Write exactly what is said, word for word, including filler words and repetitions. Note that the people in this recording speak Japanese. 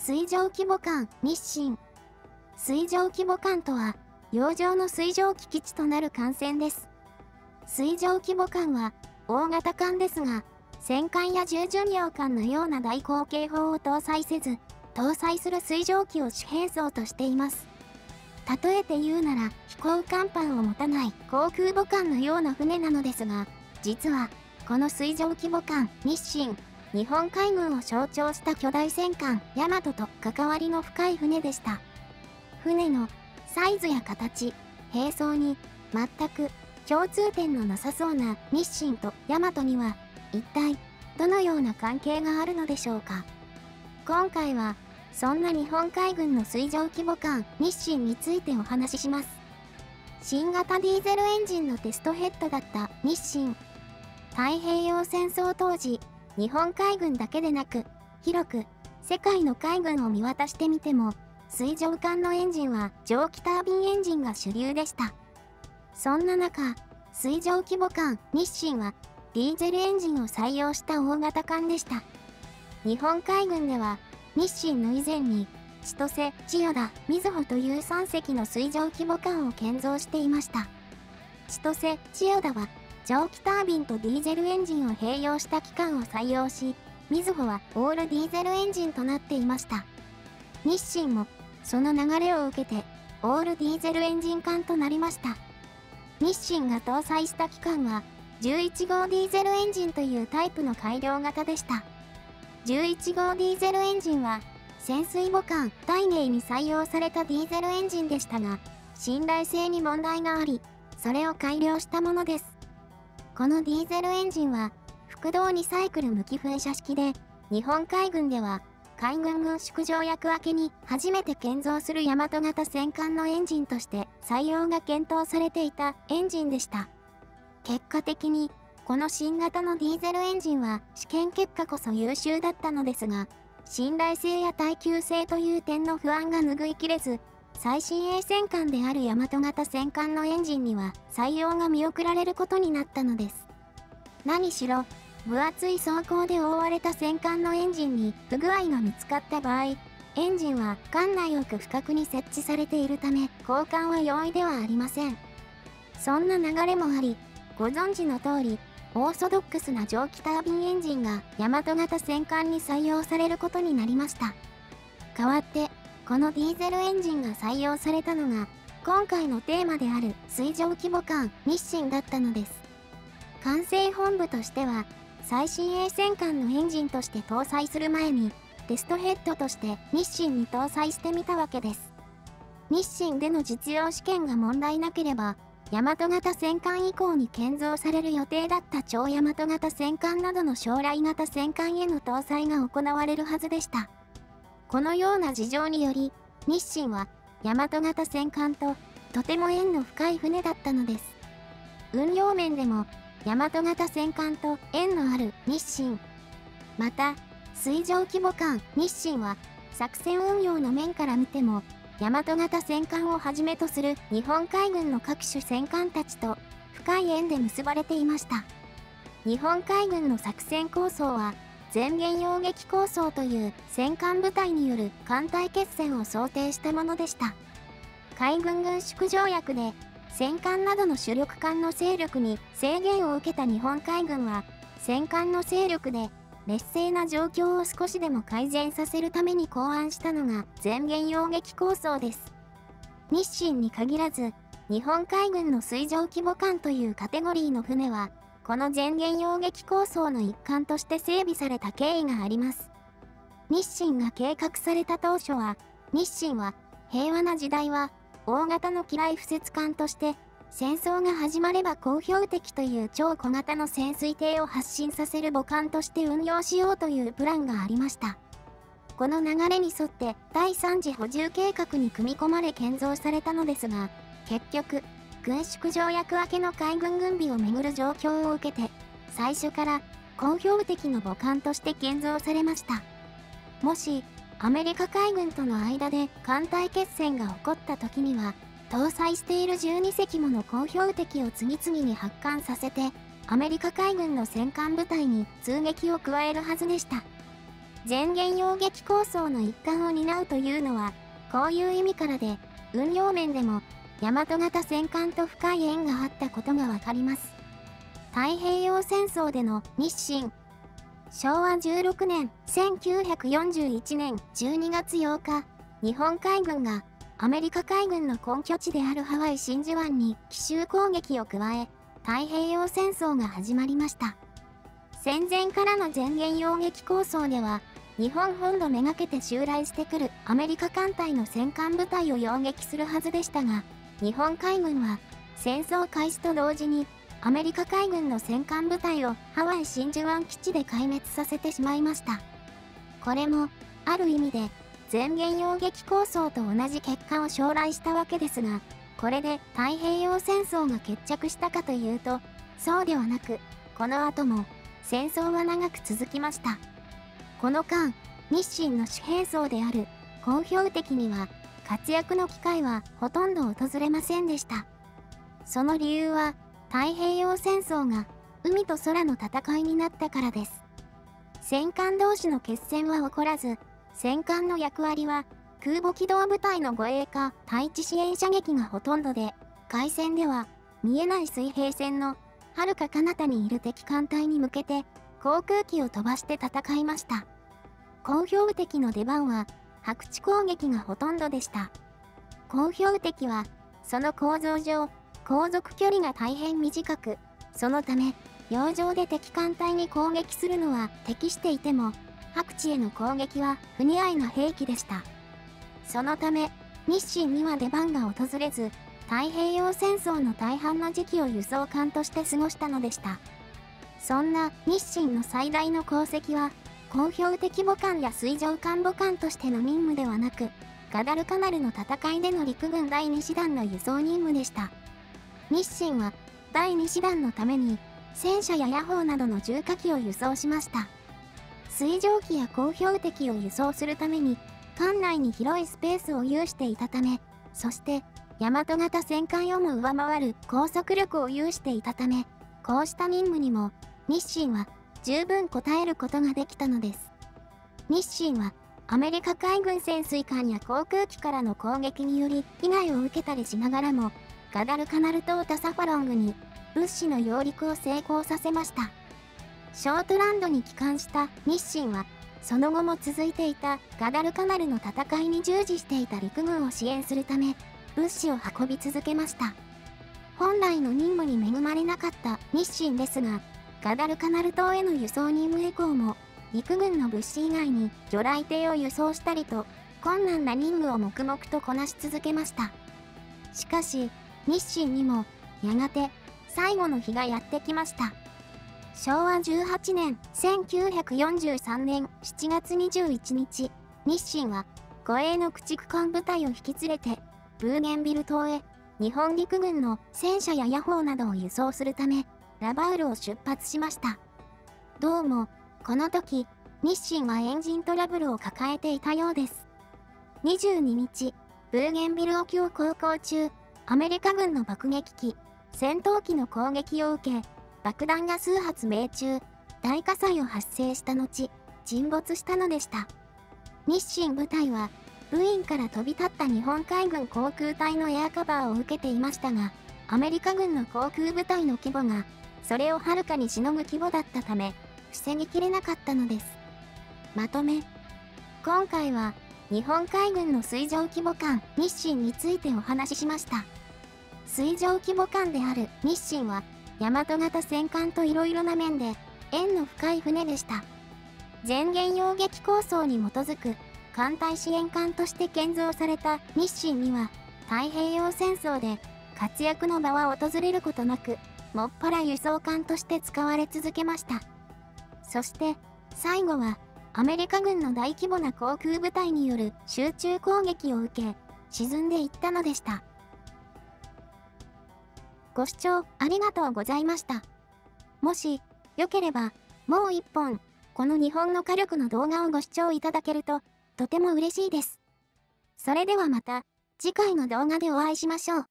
水上規模艦日清。水上規模艦とは、洋上の水上機基地となる艦船です。水上規模艦は、大型艦ですが、戦艦や重巡洋艦のような大口径砲を搭載せず、搭載する水上機を主兵装としています。例えて言うなら、飛行甲板を持たない航空母艦のような船なのですが、実は、この水上規模艦日清、日本海軍を象徴した巨大戦艦大和と関わりの深い船でした。船のサイズや形、兵装に全く共通点のなさそうな日清と大和には一体どのような関係があるのでしょうか。今回はそんな日本海軍の水上規模艦日清についてお話しします。新型ディーゼルエンジンのテストヘッドだった日清。太平洋戦争当時、日本海軍だけでなく、広く世界の海軍を見渡してみても、水上艦のエンジンは蒸気タービンエンジンが主流でした。そんな中、水上規模艦日清はディーゼルエンジンを採用した大型艦でした。日本海軍では日清の以前に千歳、千代田、瑞穂というさんせきの水上規模艦を建造していました。千歳、千代田は蒸気タービンとディーゼルエンジンを併用した機関を採用し、瑞穂はオールディーゼルエンジンとなっていました。日清もその流れを受けてオールディーゼルエンジン艦となりました。日清が搭載した機関はじゅういちごうディーゼルエンジンというタイプの改良型でした。じゅういちごうディーゼルエンジンは潜水母艦大寧に採用されたディーゼルエンジンでしたが、信頼性に問題があり、それを改良したものです。このディーゼルエンジンは複動にサイクル無機噴射式で、日本海軍では海軍軍縮条約明けに初めて建造する大和型戦艦のエンジンとして採用が検討されていたエンジンでした。結果的にこの新型のディーゼルエンジンは試験結果こそ優秀だったのですが、信頼性や耐久性という点の不安が拭いきれず、最新鋭戦艦である大和型戦艦のエンジンには採用が見送られることになったのです。何しろ、分厚い装甲で覆われた戦艦のエンジンに不具合が見つかった場合、エンジンは艦内奥深くに設置されているため、交換は容易ではありません。そんな流れもあり、ご存知の通り、オーソドックスな蒸気タービンエンジンが大和型戦艦に採用されることになりました。代わって、このディーゼルエンジンが採用されたのが、今回のテーマである水上規模艦日清だったのです。管制本部としては、最新鋭戦艦のエンジンとして搭載する前に、テストヘッドとして日清に搭載してみたわけです。日清での実用試験が問題なければ、大和型戦艦以降に建造される予定だった超大和型戦艦などの将来型戦艦への搭載が行われるはずでした。このような事情により、日清は大和型戦艦ととても縁の深い船だったのです。運用面でも、大和型戦艦と縁のある日清。また、水上規模艦日清は、作戦運用の面から見ても、大和型戦艦をはじめとする日本海軍の各種戦艦たちと深い縁で結ばれていました。日本海軍の作戦構想は、前言揚撃構想という戦艦部隊による艦隊決戦を想定したものでした。海軍軍縮条約で、戦艦などの主力艦の勢力に制限を受けた日本海軍は、戦艦の勢力で劣勢な状況を少しでも改善させるために考案したのが前言揚撃構想です。日清に限らず、日本海軍の水上規模艦というカテゴリーの船は、この前言揚撃構想の一環として整備された経緯があります。日清が計画された当初は、日清は平和な時代は大型の機雷敷設艦として、戦争が始まれば高標的という超小型の潜水艇を発進させる母艦として運用しようというプランがありました。この流れに沿って第三次補充計画に組み込まれ建造されたのですが、結局、軍縮条約明けの海軍軍備をめぐる状況を受けて、最初から高標的の母艦として建造されました。もし、アメリカ海軍との間で艦隊決戦が起こった時には、搭載しているじゅうにせきもの高標的を次々に発艦させて、アメリカ海軍の戦艦部隊に痛撃を加えるはずでした。 前言擁撃構想の一環を担うというのは、こういう意味からで、運用面でも、大和型戦艦と深い縁があったことがわかります。太平洋戦争での日清。しょうわじゅうろくねん、せんきゅうひゃくよんじゅういちねんじゅうにがつようか、日本海軍がアメリカ海軍の根拠地であるハワイ真珠湾に奇襲攻撃を加え、太平洋戦争が始まりました。戦前からの前言擁撃構想では、日本本土めがけて襲来してくるアメリカ艦隊の戦艦部隊を擁撃するはずでしたが、日本海軍は戦争開始と同時にアメリカ海軍の戦艦部隊をハワイ真珠湾基地で壊滅させてしまいました。これもある意味で前言擁撃構想と同じ結果を将来したわけですが、これで太平洋戦争が決着したかというと、そうではなく、この後も戦争は長く続きました。この間、日清の主兵装である工標的には活躍の機会はほとんど訪れませんでした。その理由は、太平洋戦争が海と空の戦いになったからです。戦艦同士の決戦は起こらず、戦艦の役割は空母機動部隊の護衛か対地支援射撃がほとんどで、海戦では見えない水平線の遥か彼方にいる敵艦隊に向けて航空機を飛ばして戦いました。工標的の出番は白地攻撃がほとんどでした。工標的はその構造上、航続距離が大変短く、そのため、洋上で敵艦隊に攻撃するのは適していても、白地への攻撃は不似合いな兵器でした。そのため、日清には出番が訪れず、太平洋戦争の大半の時期を輸送艦として過ごしたのでした。そんな日清の最大の功績は、工標的母艦や水上艦母艦としての任務ではなく、ガダルカナルの戦いでの陸軍だいに師団の輸送任務でした。日清はだいに師団のために戦車や野砲などの重火器を輸送しました。水上機や工標的を輸送するために艦内に広いスペースを有していたため、そして大和型戦艦をも上回る高速力を有していたため、こうした任務にも日清は十分応えることができたのです。日清はアメリカ海軍潜水艦や航空機からの攻撃により被害を受けたりしながらも、ガダルカナル島タサファロングに物資の揚陸を成功させました。ショートランドに帰還した日清は、その後も続いていたガダルカナルの戦いに従事していた陸軍を支援するため、物資を運び続けました。本来の任務に恵まれなかった日清ですが、ガダルカナル島への輸送任務以降も、陸軍の物資以外に魚雷艇を輸送したりと、困難な任務を黙々とこなし続けました。しかし、日清にも、やがて、最後の日がやってきました。しょうわじゅうはちねん、せんきゅうひゃくよんじゅうさんねんしちがつにじゅういちにち、日清は、護衛の駆逐艦部隊を引き連れて、ブーゲンビル島へ、日本陸軍の戦車や野砲などを輸送するため、ラバウルを出発しました。どうも、この時、日清はエンジントラブルを抱えていたようです。にじゅうににち、ブーゲンビル沖を航行中、アメリカ軍の爆撃機、戦闘機の攻撃を受け、爆弾が数発命中、大火災を発生した後、沈没したのでした。日清部隊は、ブインから飛び立った日本海軍航空隊のエアカバーを受けていましたが、アメリカ軍の航空部隊の規模が、それをはるかにしのぐ規模だったため、防ぎきれなかったのです。まとめ。今回は、日本海軍の水上規模艦日清についてお話ししました。水上規模艦である日清は、大和型戦艦といろいろな面で縁の深い船でした。前言擁撃構想に基づく艦隊支援艦として建造された日清には、太平洋戦争で活躍の場は訪れることなく、もっぱら輸送艦として使われ続けました。そして、最後は、アメリカ軍の大規模な航空部隊による集中攻撃を受け、沈んでいったのでした。ご視聴ありがとうございました。もし、よければ、もう一本、この日本の火力の動画をご視聴いただけると、とても嬉しいです。それではまた、次回の動画でお会いしましょう。